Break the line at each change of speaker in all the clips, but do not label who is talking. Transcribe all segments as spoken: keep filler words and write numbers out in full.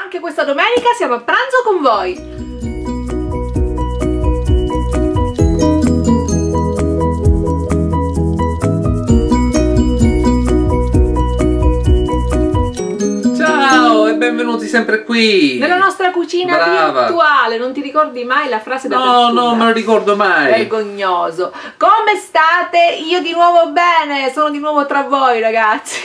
anche questa domenica siamo a pranzo con voi.
Benvenuti sempre qui
nella nostra cucina
Brava.
virtuale. Non ti ricordi mai la frase da
No, no, non me lo ricordo mai.
Vergognoso. Come state? Io di nuovo bene, sono di nuovo tra voi, ragazzi.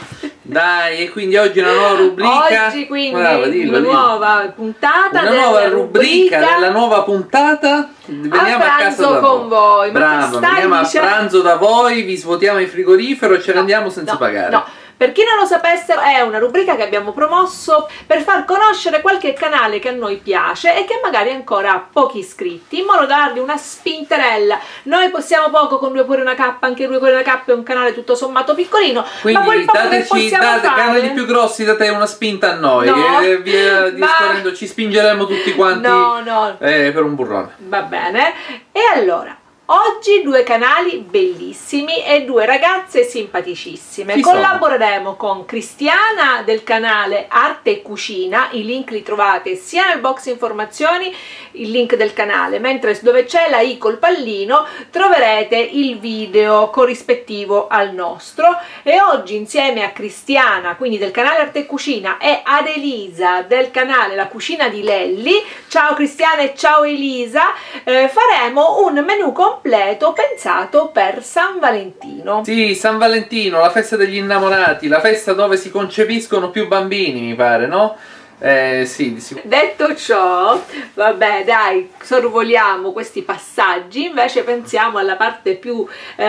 Dai, e quindi oggi una nuova rubrica.
Oggi quindi
Brava, dillo,
una
dillo.
nuova puntata.
Una nuova rubrica,
rubrica
nella nuova puntata. Veniamo a,
a
casa
pranzo
da
con
voi.
voi. Ma
Bravo,
stai
veniamo
dicendo...
a pranzo da voi, vi svuotiamo il frigorifero e ce ne
no,
andiamo senza
no,
pagare.
No. Per chi non lo sapesse, è una rubrica che abbiamo promosso per far conoscere qualche canale che a noi piace e che magari ancora ha pochi iscritti, in modo da dargli una spinterella. Noi possiamo poco con Due Cuori Una K, anche Due Cuori Una K è un canale tutto sommato piccolino,
quindi
ma quel poco che
dateci,
possiamo
date,
fare...
canali più grossi, date una spinta a noi,
No,
e via discorrendo,
ma...
ci spingeremo tutti quanti
no, no.
Eh, per un burrone.
Va bene. E allora, oggi due canali bellissimi e due ragazze simpaticissime.
Chi
Collaboreremo sono? con Cristiana del canale Arte e Cucina, i link li trovate sia nel box informazioni, il link del canale, mentre dove c'è la i col pallino troverete il video corrispettivo al nostro. E oggi insieme a Cristiana, quindi del canale Arte e Cucina, e ad Elisa del canale La Cucina di Lelli, ciao Cristiana e ciao Elisa, eh, faremo un menù completo completo pensato per San Valentino.
Sì, San Valentino, la festa degli innamorati, la festa dove si concepiscono più bambini, mi pare, no? Eh, sì, sì.
Detto ciò, vabbè, dai, sorvoliamo questi passaggi, invece pensiamo alla parte più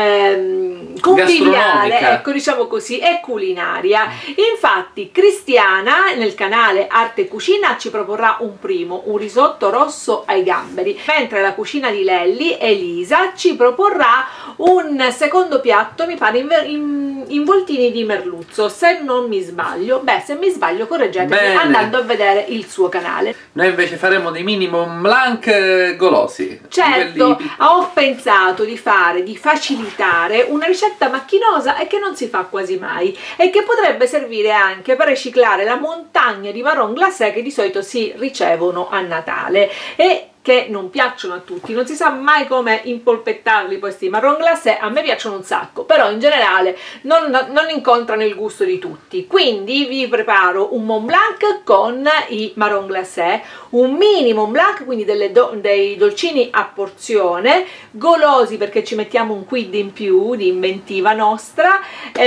ehm, conviviale, ecco, diciamo così, e culinaria. Infatti Cristiana nel canale Arte e Cucina ci proporrà un primo, un risotto rosso ai gamberi, mentre la cucina di Lelli, Elisa, ci proporrà un secondo piatto, mi pare in, in, involtini di merluzzo, se non mi sbaglio. Beh, se mi sbaglio correggetemi. Bene. Andando a vedere il suo canale.
Noi invece faremo dei mini Mont Blanc golosi.
Certo, ho pensato di fare, di facilitare una ricetta macchinosa e che non si fa quasi mai e che potrebbe servire anche per riciclare la montagna di marron glacé che di solito si ricevono a Natale e che non piacciono a tutti. Non si sa mai come impolpettarli questi marron glacé. A me piacciono un sacco, però in generale non, non incontrano il gusto di tutti. Quindi vi preparo un Mont Blanc con i marron glacé, un mini Mont Blanc, quindi delle do, dei dolcini a porzione, golosi perché ci mettiamo un quid in più di inventiva nostra,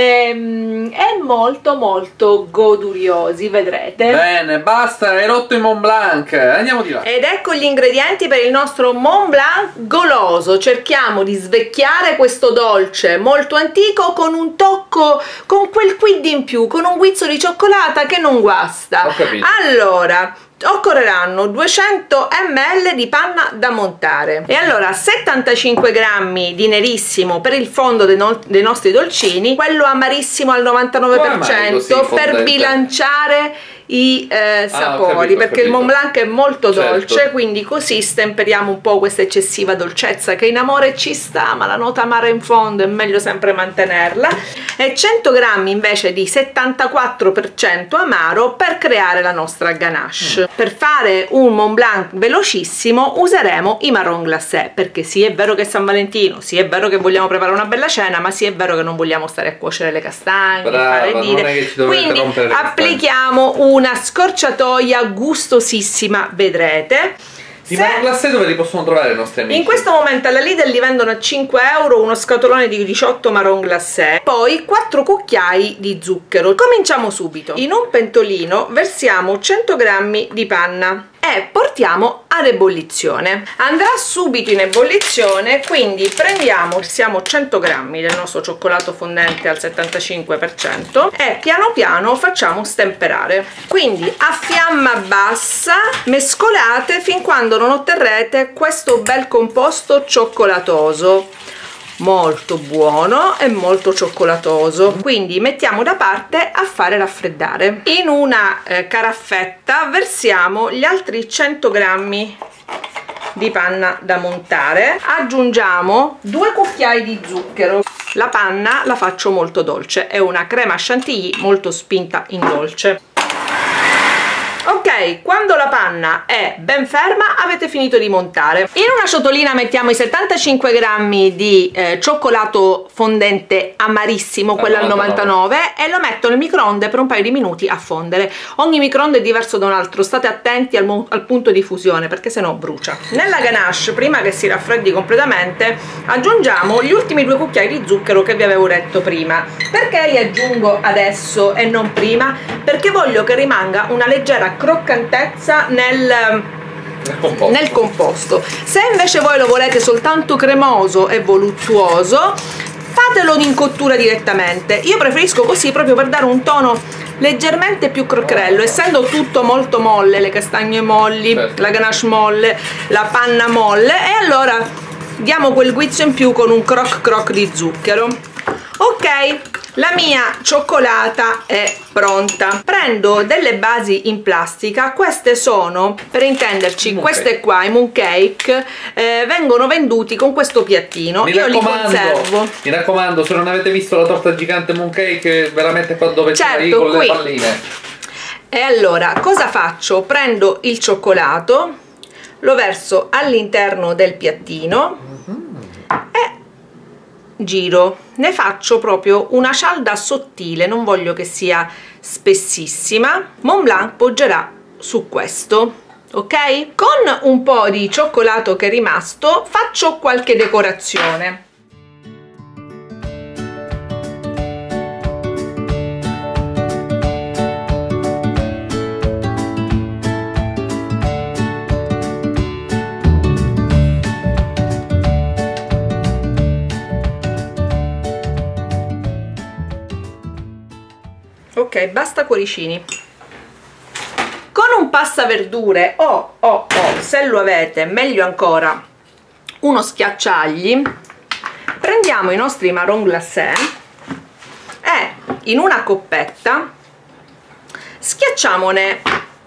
ehm, e molto molto goduriosi, vedrete.
Bene, basta, hai rotto il Mont Blanc, andiamo di là.
Ed ecco gli ingredienti per il nostro Mont Blanc goloso. Cerchiamo di svecchiare questo dolce molto antico con un tocco, con quel quid in più, con un guizzo di cioccolata che non guasta.
Ho capito.
Allora, occorreranno duecento millilitri di panna da montare e allora settantacinque grammi di nerissimo per il fondo dei, no dei nostri dolcini, quello amarissimo al novantanove per cento per bilanciare i eh, sapori, ah, capito, perché il Mont Blanc è molto certo. dolce, quindi così stemperiamo un po' questa eccessiva dolcezza che in amore ci sta, ma la nota amara in fondo è meglio sempre mantenerla, e cento grammi invece di settantaquattro per cento amaro per creare la nostra ganache. Mm. Per fare un Mont Blanc velocissimo useremo i marron glacé, perché sì è vero che è San Valentino, sì è vero che vogliamo preparare una bella cena, ma sì è vero che non vogliamo stare a cuocere le castagne. Brava, fare dire. Quindi applichiamo un una scorciatoia gustosissima, vedrete.
I marron glacé dove li possono trovare i nostri amici?
In questo momento alla Lidl li vendono a cinque euro uno scatolone di diciotto marron glacé, poi quattro cucchiai di zucchero. Cominciamo subito. In un pentolino versiamo cento grammi di panna e portiamo ad ebollizione. Andrà subito in ebollizione, quindi prendiamo, versiamo cento grammi del nostro cioccolato fondente al settantacinque per cento e piano piano facciamo stemperare. Quindi a fiamma bassa mescolate fin quando non otterrete questo bel composto cioccolatoso. Molto buono e molto cioccolatoso, quindi mettiamo da parte a fare raffreddare. In una eh, caraffetta versiamo gli altri cento grammi di panna da montare, aggiungiamo due cucchiai di zucchero. La panna la faccio molto dolce, è una crema chantilly molto spinta in dolce. Ok, Ok, quando la panna è ben ferma avete finito di montare. In una ciotolina mettiamo i settantacinque grammi di eh, cioccolato fondente amarissimo, quello al novantanove, e lo metto nel microonde per un paio di minuti a fondere. Ogni microonde è diverso da un altro, state attenti al, al punto di fusione perché sennò brucia. Nella ganache, prima che si raffreddi completamente, aggiungiamo gli ultimi due cucchiai di zucchero che vi avevo detto prima. Perché li aggiungo adesso e non prima? Perché voglio che rimanga una leggera croccantezza nel,
nel, composto.
nel composto. Se invece voi lo volete soltanto cremoso e voluttuoso, fatelo in cottura direttamente. Io preferisco così proprio per dare un tono leggermente più croccherello, essendo tutto molto molle, le castagne molli, certo, la ganache molle, la panna molle, e allora diamo quel guizzo in più con un croc croc di zucchero. Ok, la mia cioccolata è pronta. Prendo delle basi in plastica, queste sono, per intenderci,
mooncake.
Queste qua, i mooncake, eh, vengono venduti con questo piattino.
Mi
Io li conservo.
Mi raccomando, se non avete visto la torta gigante mooncake, veramente qua dove
certo,
c'è con
qui.
le palline.
E allora, cosa faccio? Prendo il cioccolato, lo verso all'interno del piattino e giro. Ne faccio proprio una cialda sottile, non voglio che sia spessissima. Mont Blanc poggerà su questo, ok? Con un po' di cioccolato che è rimasto faccio qualche decorazione. Ok, basta cuoricini. Con un passaverdure o, o, o se lo avete meglio ancora uno schiacciagli, prendiamo i nostri marron glacé e in una coppetta schiacciamone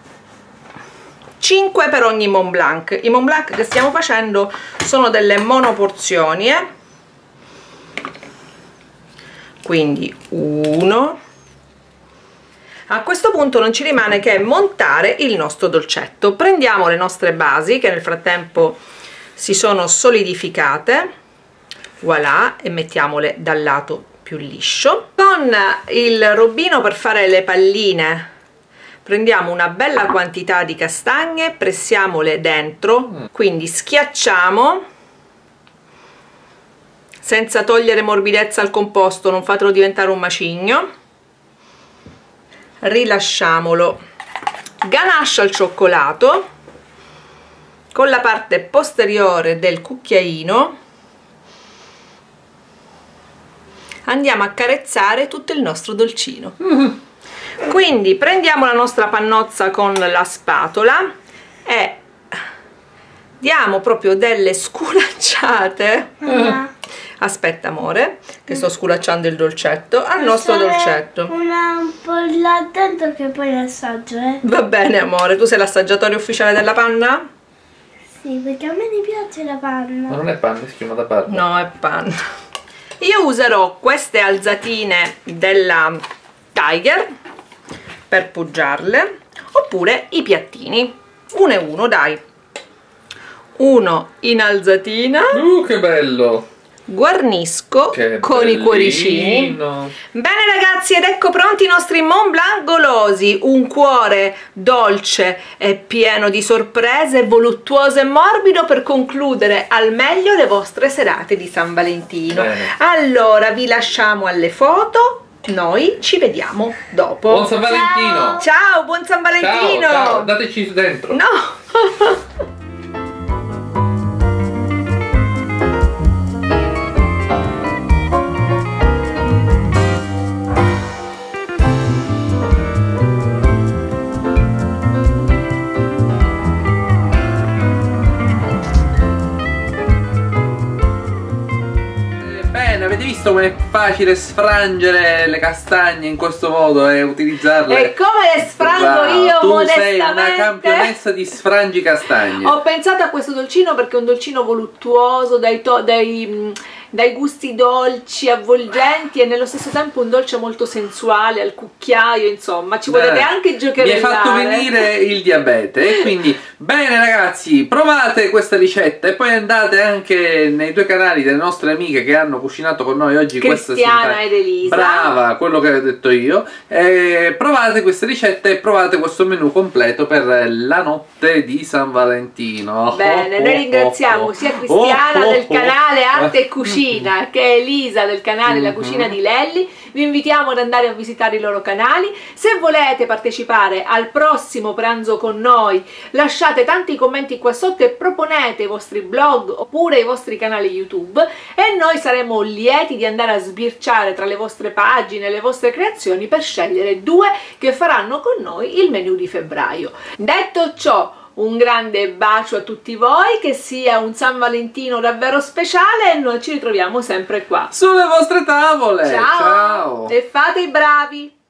cinque per ogni Mont Blanc. I Mont Blanc che stiamo facendo sono delle monoporzioni, eh? Quindi uno. A questo punto non ci rimane che montare il nostro dolcetto. Prendiamo le nostre basi che nel frattempo si sono solidificate, voilà, e mettiamole dal lato più liscio. Con il robino per fare le palline prendiamo una bella quantità di castagne, pressiamole dentro, quindi schiacciamo senza togliere morbidezza al composto, non fatelo diventare un macigno. Rilasciamolo, ganache al cioccolato con la parte posteriore del cucchiaino, andiamo a carezzare tutto il nostro dolcino. Mm. Quindi prendiamo la nostra pannozza con la spatola e diamo proprio delle sculacciate. Mm. Aspetta amore, che sto sculacciando il dolcetto al nostro dolcetto.
Una un po' là dentro che poi l'assaggio, eh.
Va bene amore, tu sei l'assaggiatore ufficiale della panna?
Sì, perché a me mi piace la panna.
Ma non è panna, si chiama da panna.
No, è panna. Io userò queste alzatine della Tiger per poggiarle, oppure i piattini, uno e uno, dai. Uno in alzatina.
Uh, che bello!
Guarnisco che con bellino. I cuoricini. Bene ragazzi, ed ecco pronti i nostri Mont Blanc golosi, un cuore dolce e pieno di sorprese, voluttuoso e morbido per concludere al meglio le vostre serate di San Valentino. Bene. Allora vi lasciamo alle foto, noi ci vediamo dopo.
Buon San Valentino!
Ciao, ciao, buon San Valentino!
Ciao, ciao, dateci dentro!
No!
Avete visto com'è facile sfrangere le castagne in questo modo e utilizzarle?
E come le sfrango wow, io
tu
modestamente?
Tu sei una campionessa di sfrangi castagne.
Ho pensato a questo dolcino perché è un dolcino voluttuoso, dai, to dai dai gusti dolci, avvolgenti e nello stesso tempo un dolce molto sensuale al cucchiaio, insomma ci potete
Beh,
anche giocherellare.
Mi hai fatto venire il diabete e quindi bene ragazzi, provate questa ricetta e poi andate anche nei due canali delle nostre amiche che hanno cucinato con noi oggi,
Cristiana ed Elisa.
Brava, quello che ho detto io. E provate queste ricette e provate questo menù completo per la notte di San Valentino.
Bene,
oh,
noi
oh,
ringraziamo
oh,
sia Cristiana
oh,
del
oh,
canale
oh.
Arte e Cucina che Elisa del canale La Cucina di Lelli. Vi invitiamo ad andare a visitare i loro canali. Se volete partecipare al prossimo pranzo con noi, lasciate tanti commenti qua sotto e proponete i vostri blog oppure i vostri canali YouTube e noi saremo lieti di andare a sbirciare tra le vostre pagine, le vostre creazioni per scegliere due che faranno con noi il menù di febbraio. Detto ciò, un grande bacio a tutti voi, che sia un San Valentino davvero speciale e noi ci ritroviamo sempre qua
Sulle vostre tavole.
ciao,
Ciao.
e fate i bravi.